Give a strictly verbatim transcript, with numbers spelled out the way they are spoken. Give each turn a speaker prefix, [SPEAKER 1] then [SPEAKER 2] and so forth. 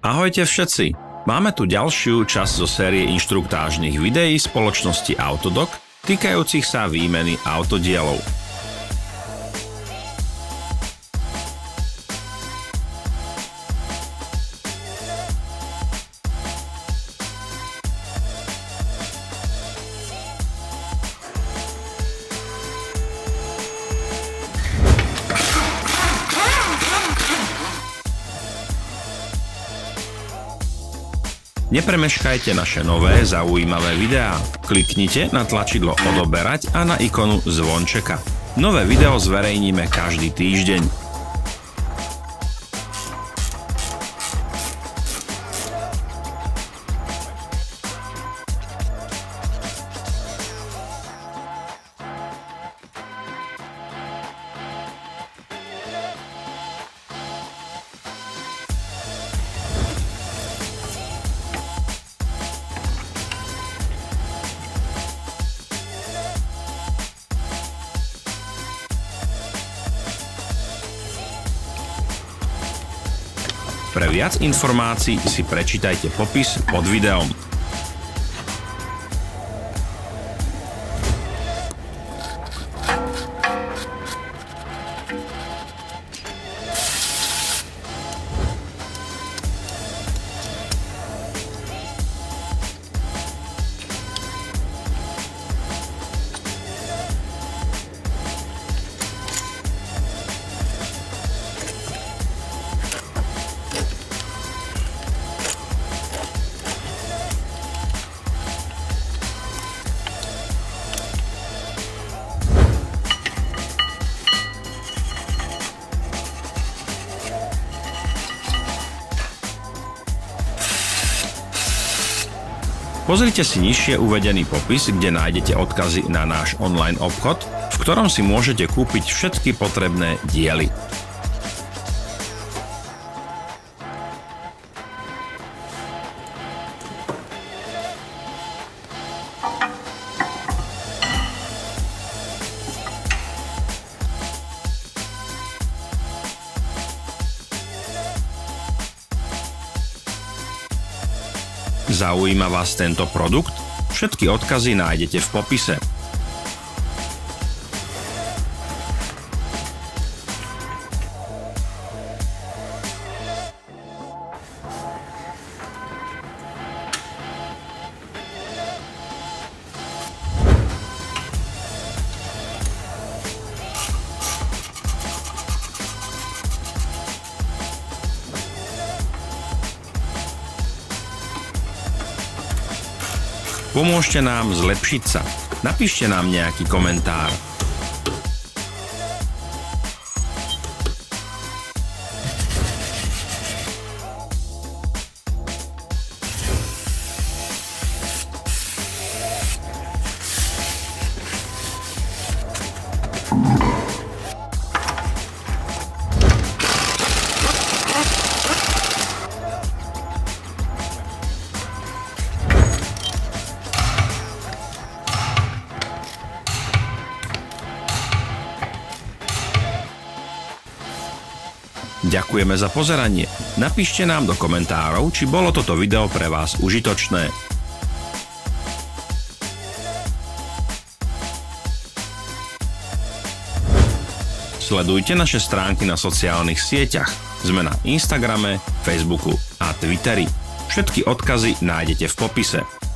[SPEAKER 1] Ahojte všetci! Máme tu ďalšiu časť zo série inštruktážnych videí spoločnosti Autodoc týkajúcich sa výmeny autodielov. Nepremeškajte naše nové zaujímavé videá. Kliknite na tlačidlo odoberať a na ikonu zvončeka. Nové video zverejníme každý týždeň. Pre viac informácií si prečítajte popis pod videom. Pozrite si nižšie uvedený popis, kde nájdete odkazy na náš online obchod, v ktorom si môžete kúpiť všetky potrebné diely. Zaujíma vás tento produkt? Všetky odkazy nájdete v popise. Pomôžte nám zlepšiť sa. Napíšte nám nejaký komentár. Ďakujeme za pozeranie. Napíšte nám do komentárov, či bolo toto video pre vás užitočné. Sledujte naše stránky na sociálnych sieťach. Sme na Instagrame, Facebooku a Twitteri. Všetky odkazy nájdete v popise.